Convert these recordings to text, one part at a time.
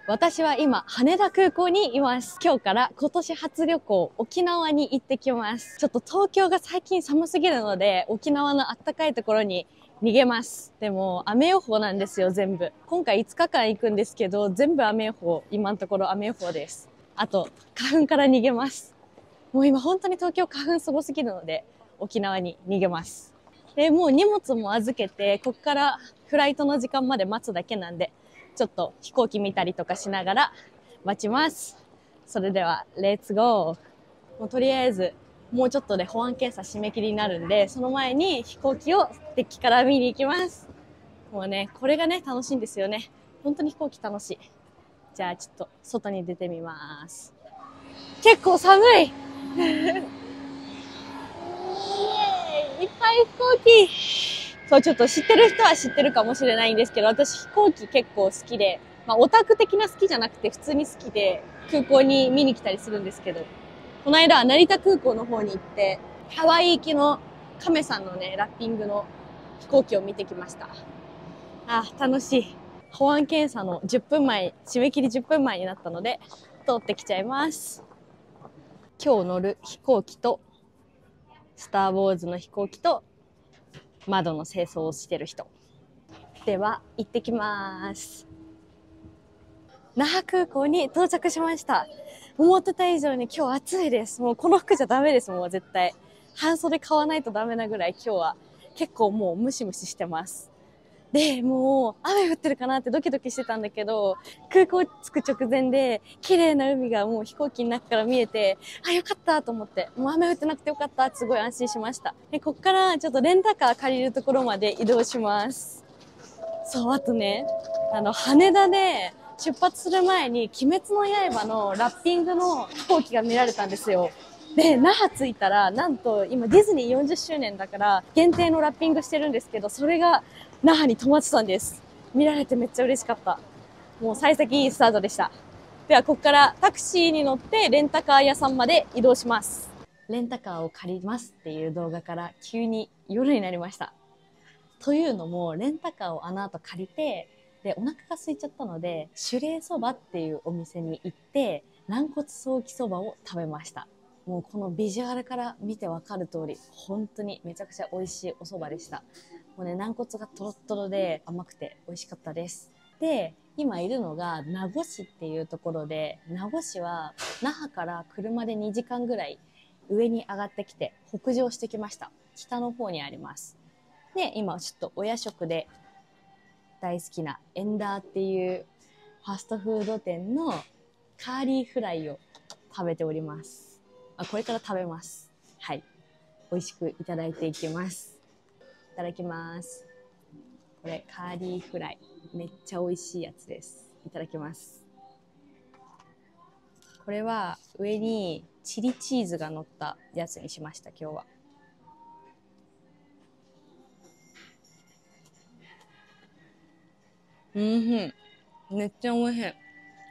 私は今、羽田空港にいます。今日から今年初旅行、沖縄に行ってきます。ちょっと東京が最近寒すぎるので、沖縄のあったかいところに逃げます。でも、雨予報なんですよ、全部。今回5日間行くんですけど、全部雨予報。今のところ雨予報です。あと、花粉から逃げます。もう今本当に東京花粉すごすぎるので、沖縄に逃げます。で、もう荷物も預けて、こっからフライトの時間まで待つだけなんで、ちょっと飛行機見たりとかしながら待ちます。それでは、レッツゴー。もうとりあえず、もうちょっとで保安検査締め切りになるんで、その前に飛行機をデッキから見に行きます。もうね、これがね、楽しいんですよね。本当に飛行機楽しい。じゃあちょっと外に出てみます。結構寒いいっぱい飛行機。そう、ちょっと知ってる人は知ってるかもしれないんですけど、私飛行機結構好きで、オタク的な好きじゃなくて普通に好きで空港に見に来たりするんですけど、この間は成田空港の方に行って、ハワイ行きの亀さんのね、ラッピングの飛行機を見てきました。楽しい。保安検査の10分前、締め切り10分前になったので、通ってきちゃいます。今日乗る飛行機と、スター・ウォーズの飛行機と、窓の清掃をしてる人。では、行ってきます。那覇空港に到着しました。思ってた以上に今日暑いです。もうこの服じゃダメです、もう絶対。半袖買わないとダメなぐらい今日は結構もうムシムシしてます。で、もう雨降ってるかなってドキドキしてたんだけど、空港着く直前で綺麗な海がもう飛行機の中から見えて、よかったと思って、もう雨降ってなくてよかったってすごい安心しました。で、こっからちょっとレンタカー借りるところまで移動します。そう、あとね、羽田で出発する前に鬼滅の刃のラッピングの飛行機が見られたんですよ。で、那覇着いたら、なんと今ディズニー40周年だから限定のラッピングしてるんですけど、それが那覇に止まってたんです。見られてめっちゃ嬉しかった。もう幸先いいスタートでした。では、ここからタクシーに乗ってレンタカー屋さんまで移動します。レンタカーを借りますっていう動画から急に夜になりました。というのも、レンタカーをあの後借りて、で、お腹が空いちゃったので、シュレイそばっていうお店に行って、軟骨ソーキそばを食べました。もうこのビジュアルから見てわかる通り、本当にめちゃくちゃ美味しいお蕎麦でした。もうね、軟骨がトロットロで甘くて美味しかったです。で、今いるのが名護市っていうところで、名護市は那覇から車で2時間ぐらい上に上がってきて北上してきました。北の方にあります。で、今ちょっとお夜食で大好きなエンダーっていうファストフード店のカーリーフライを食べております。これから食べます。はい。美味しくいただいていきます。いただきます。これカーリーフライ。めっちゃ美味しいやつです。いただきます。これは上にチリチーズが乗ったやつにしました、今日は。めっちゃ美味しい。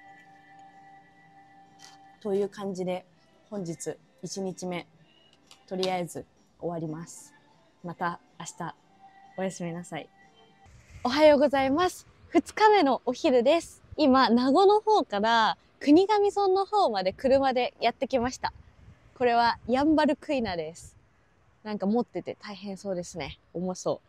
という感じで、本日1日目、とりあえず終わります。また明日、おやすみなさい。おはようございます。2日目のお昼です。今、名護の方から国頭村の方まで車でやってきました。これはヤンバルクイナです。なんか持ってて大変そうですね。重そう。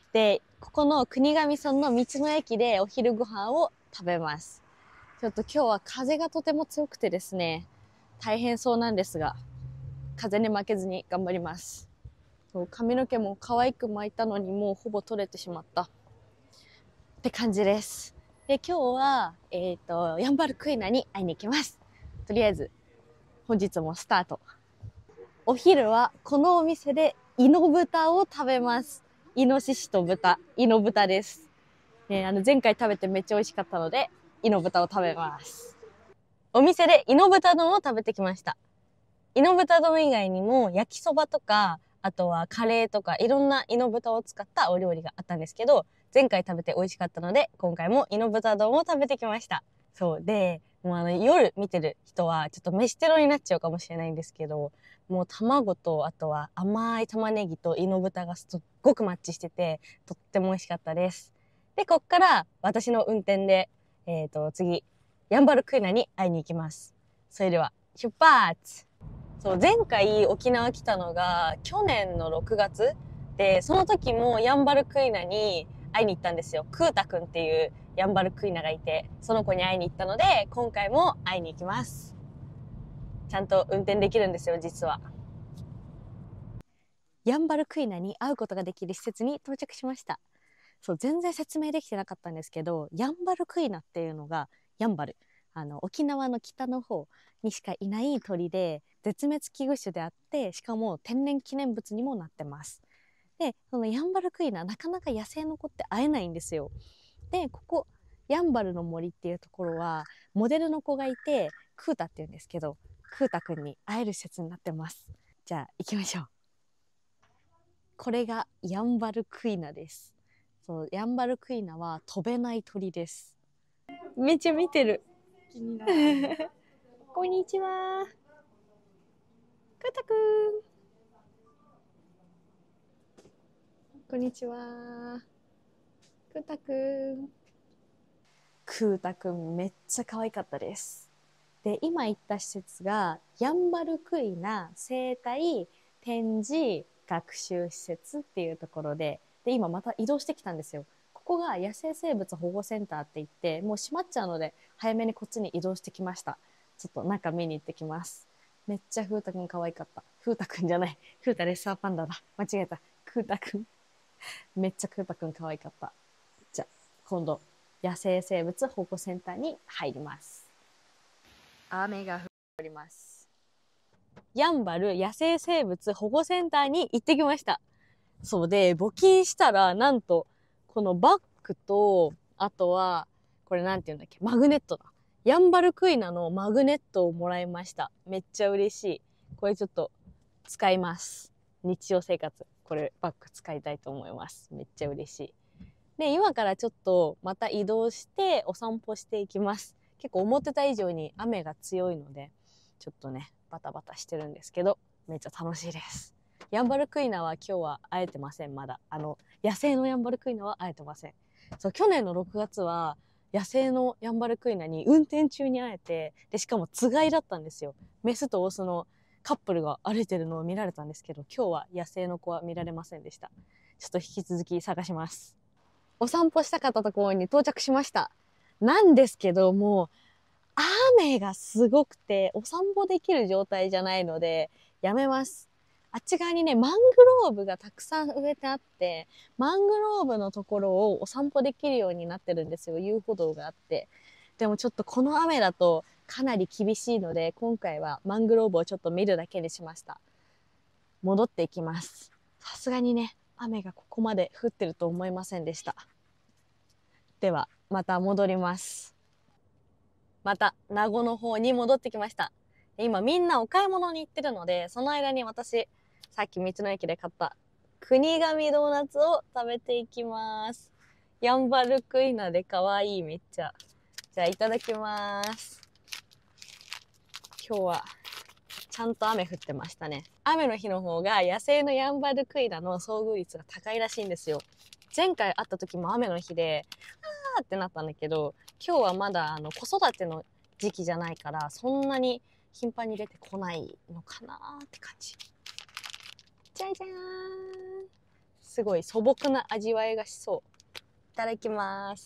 で、ここの国頭村の道の駅でお昼ご飯を食べます。ちょっと今日は風がとても強くてですね、大変そうなんですが、風に負けずに頑張ります。髪の毛も可愛く巻いたのにもうほぼ取れてしまったって感じです。で、今日は、ヤンバルクイナに会いに行きます。とりあえず、本日もスタート。お昼はこのお店でイノブタを食べます。イノシシと豚、イノブタです。前回食べてめっちゃ美味しかったので、イノブタを食べます。お店でイノブタ丼を食べてきました。イノブタ丼以外にも焼きそばとか、あとはカレーとかいろんなイノブタを使ったお料理があったんですけど、前回食べて美味しかったので、今回もイノブタ丼を食べてきました。そうで、もう夜見てる人はちょっと飯テロになっちゃうかもしれないんですけど、もう卵とあとは甘い玉ねぎとイノブタがすっごくマッチしてて、とっても美味しかったです。で、こっから私の運転で、次、 ヤンバルクイナに会いに行きます。それでは、出発。そう、前回沖縄来たのが去年の6月で、その時もヤンバルクイナに会いに行ったんですよ。クータくんっていうヤンバルクイナがいて、その子に会いに行ったので、今回も会いに行きます。ちゃんと運転できるんですよ、実は。ヤンバルクイナに会うことができる施設に到着しました。そう、全然説明できてなかったんですけど、ヤンバルクイナっていうのが、ヤンバル、沖縄の北の方にしかいない鳥で、絶滅危惧種であって、しかも天然記念物にもなってます。で、そのヤンバルクイナ、なかなか野生の子って会えないんですよ。で、ここ、ヤンバルの森っていうところは、モデルの子がいて、クータって言うんですけど、クータくんに会える施設になってます。じゃあ、行きましょう。これがヤンバルクイナです。そう、ヤンバルクイナは飛べない鳥です。めっちゃ見てる。気になる。こんにちは。クータくん。こんにちは。クータくん。クータくんめっちゃ可愛かったです。で、今行った施設がヤンバルクイナ生態展示学習施設っていうところで、今また移動してきたんですよ。ここが野生生物保護センターって言って、もう閉まっちゃうので、早めにこっちに移動してきました。ちょっと中見に行ってきます。めっちゃ風太くん可愛かった。風太くんじゃない。風太レッサーパンダだ。間違えた。風太くん。めっちゃ風太くん可愛かった。じゃあ、今度、野生生物保護センターに入ります。雨が降っております。やんばる野生生物保護センターに行ってきました。そうで、募金したら、なんと、このバッグと、あとは、これなんて言うんだっけ、マグネットだ。ヤンバルクイナのマグネットをもらいました。めっちゃ嬉しい。これちょっと使います。日常生活。これバッグ使いたいと思います。めっちゃ嬉しい。で、今からちょっとまた移動してお散歩していきます。結構思ってた以上に雨が強いので、ちょっとね、バタバタしてるんですけど、めっちゃ楽しいです。ヤンバルクイナは今日は会えてません、まだ。野生のヤンバルクイナは会えてません。そう、去年の6月は、野生のヤンバルクイナに運転中に会えて、で、しかもつがいだったんですよ。メスとオスのカップルが歩いてるのを見られたんですけど、今日は野生の子は見られませんでした。ちょっと引き続き探します。お散歩したかったところに到着しました。なんですけど、もう、雨がすごくて、お散歩できる状態じゃないので、やめます。あっち側にね、マングローブがたくさん植えてあって、マングローブのところをお散歩できるようになってるんですよ。遊歩道があって。でもちょっとこの雨だとかなり厳しいので、今回はマングローブをちょっと見るだけにしました。戻っていきます。さすがにね、雨がここまで降ってると思いませんでした。では、また戻ります。また、名護の方に戻ってきました。今みんなお買い物に行ってるので、その間に私、さっき道の駅で買った国神ドーナツを食べていきます。ヤンバルクイナで可愛いめっちゃ。じゃあいただきます。今日はちゃんと雨降ってましたね。雨の日の方が野生のヤンバルクイナの遭遇率が高いらしいんですよ。前回会った時も雨の日で、あーってなったんだけど、今日はまだ子育ての時期じゃないから、そんなに頻繁に出てこないのかなーって感じ。じゃじゃーん。すごい素朴な味わいがしそう。いただきます。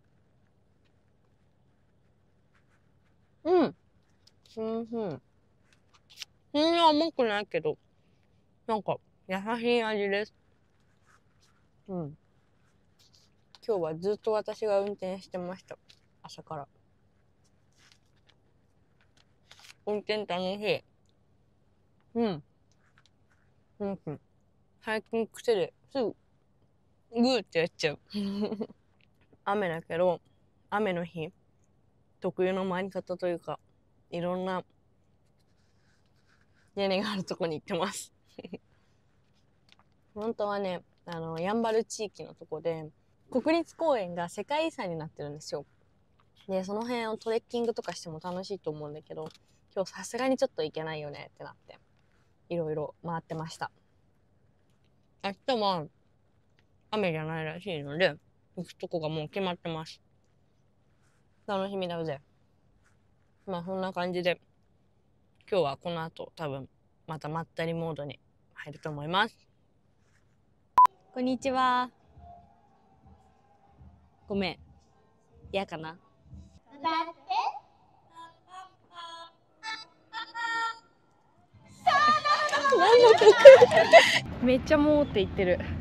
うん。うんうん。そんな甘くないけど、なんか優しい味です。うん。今日はずっと私が運転してました。朝から。運転楽しい。うん。うんうん。最近癖ですぐ、グーってやっちゃう。雨だけど、雨の日、特有の回り方というか、いろんな屋根があるとこに行ってます。本当はね、やんばる地域のとこで、国立公園が世界遺産になってるんですよ。で、その辺をトレッキングとかしても楽しいと思うんだけど、今日さすがにちょっと行けないよねってなって、いろいろ回ってました。明日は雨じゃないらしいので、行くとこがもう決まってます。楽しみだぜ。 まあそんな感じで、今日はこの後多分またまったりモードに入ると思います。こんにちは。ごめん。嫌かな。何の曲めっちゃもうって言ってる。